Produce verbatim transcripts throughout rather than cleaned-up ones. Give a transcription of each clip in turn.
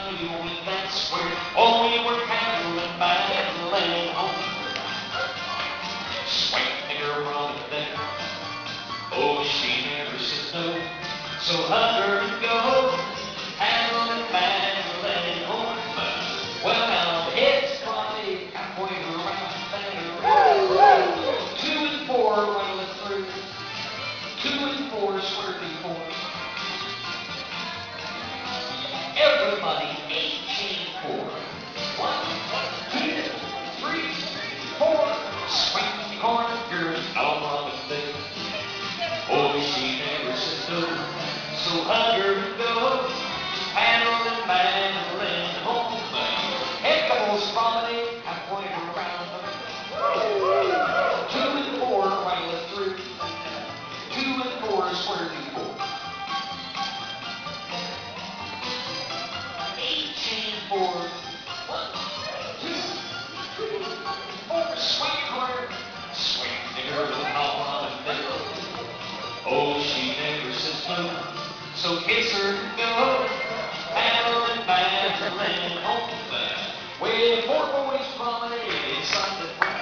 now you went that square. Oh, we were paddling, paddling home. Swing the girl on the deck. Oh, she never says no, so hug her and go. Paddling, paddling home. Well, now the head's probably halfway around there. Two and four running through. Two and four swerving four. Everybody eighteen four. One, two, three, four. Swing the corner, girls all on the thing. Oh, she never says no, so hug her and go. Paddling, paddling home. Head couples promenade halfway around the two and four right through. Two and four swerving four. Eighteen four. One, two, three, four. Swing corner. Swing the girl all on the thing. Oh, she never says no, so kiss her and go. Paddling, paddling home. Well, four boys promenade inside the front.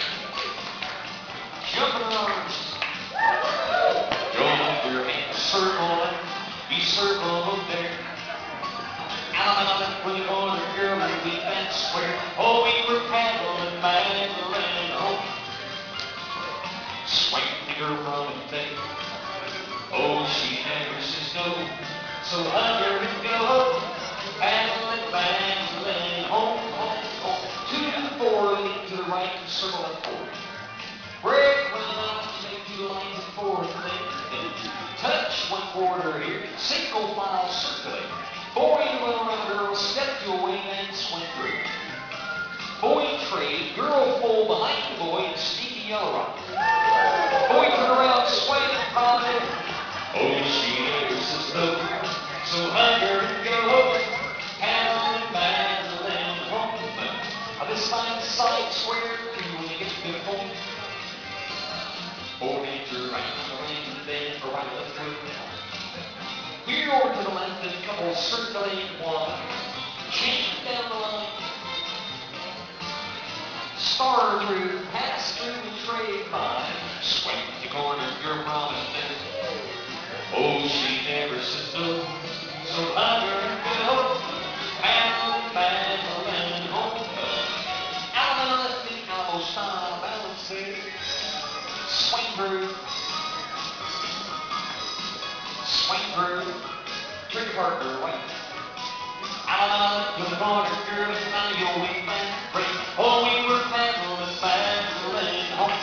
Jumping arms. Throw up your hands, circle it, be circled there. Out on it with the corner, girl, and we that square. Oh, we were paddling, paddling home. Swing the girl from the thing. Oh, she never says no, so hug her and go. Paddling, paddling home, home, home. Two to four, lean to the right, circle up four. Break one out, make two lines of four. Touch one quarter here, single file circulate. Boy, little run girl, step to a wing and swing through. Boy trade, girl full behind the boy in sneaky yellow rock. Boy turn around, swing and promenade. Oh, she never says no, so hug her and go. Paddling, paddling home. Now this fine side square through when you get to the home. Four inches right on the ring, and then right left through. Here over to the left, and a couple circulating one. Change down the line. Star through, pass through the trade by. Swing the corner, your promise there. Oh, she never says no, so hug her and go. Paddling, paddling home. Out on the left feet, elbow style, balance there. Swing through. Swing through. Trick partner, wait. Out on it with the corner, girl, and now you'll wing back break. Oh, we were paddling, paddling home.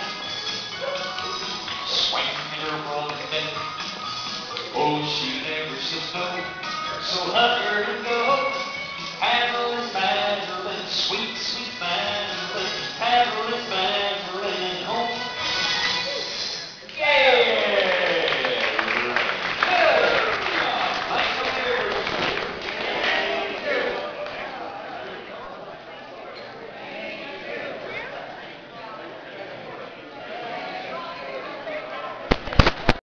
Swing the girl from the deck. Oh, she never says no, so hug her and go.